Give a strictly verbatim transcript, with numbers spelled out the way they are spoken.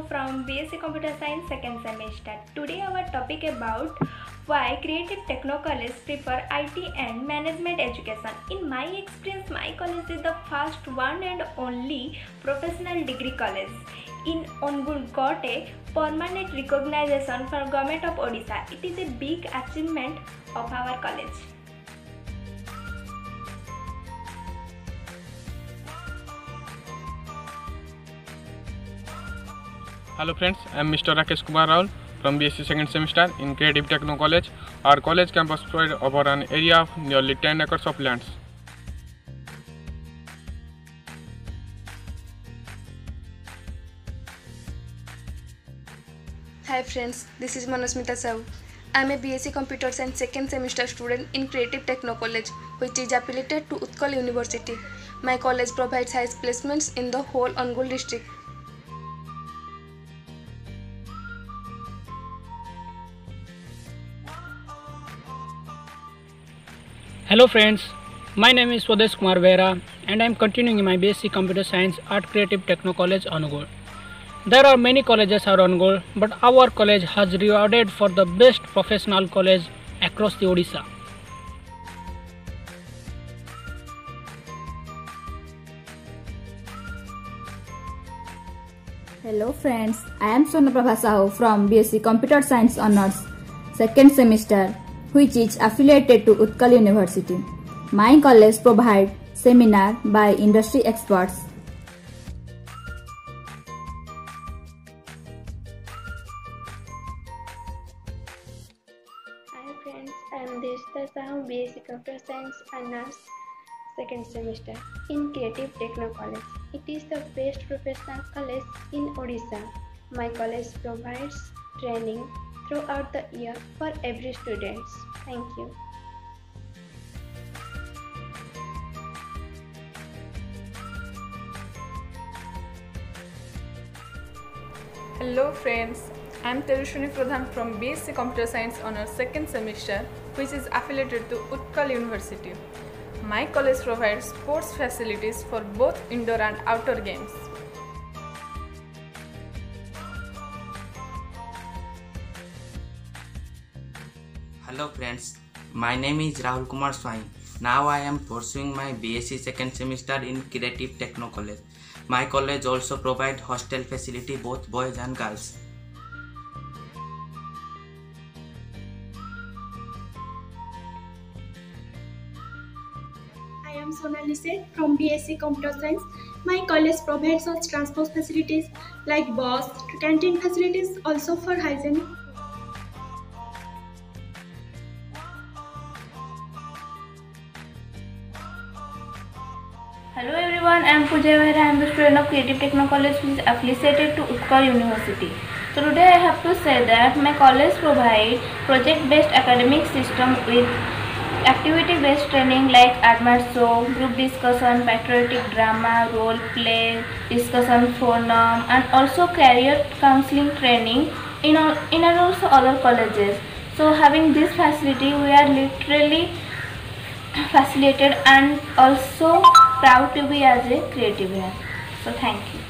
from B S c Computer Science second semester. Today our topic about why Creative Techno College prefer I T and management education. In my experience, my college is the first one and only professional degree college in Angul got a permanent recognition from Government of Odisha. It is a big achievement of our college. Hello friends, I am Mister Rakesh Kumar Raul from B S c second semester in Creative Techno College. Our college campus spread over an area of nearly ten acres of lands. Hi friends, this is Manasmita Sahu. I am a B S c Computer Science second semester student in Creative Techno College, which is affiliated to Utkal University. My college provides high placements in the whole Angul district. Hello friends, my name is Swadesh Kumar Vera and I am continuing my B S c Computer Science at Creative Techno College, Angul. There are many colleges around Angul, but our college has rewarded for the best professional college across the Odisha. Hello friends, I am Sonaprabha Sahu from B S c Computer Science Honours second semester, which is affiliated to Utkal University. My college provides seminar by industry experts. Hi friends, I am Deshita Sahu, B S c Computer Science Honours second semester in Creative Techno College. It is the best professional college in Odisha. My college provides training throughout the year for every student. Thank you. Hello friends, I am Terushuni Pradhan from B S c Computer Science Honours second semester, which is affiliated to Utkal University. My college provides sports facilities for both indoor and outdoor games. Hello friends, my name is Rahul Kumar Swami. Now I am pursuing my B S c second semester in Creative Techno College. My college also provides hostel facility both boys and girls. I am Sonali Seth from B S c Computer Science. My college provides us transport facilities like bus, canteen facilities, also for hygiene. Hello everyone, I am Pooja Vera. I am the student of Creative Techno College, which is affiliated to Utkal University. So today I have to say that my college provides project-based academic system with activity-based training like advanced show, group discussion, patriotic drama, role play, discussion forum, and also career counseling training in all, in and also other colleges. So having this facility, we are literally facilitated and also proud to be as a creative here. So thank you.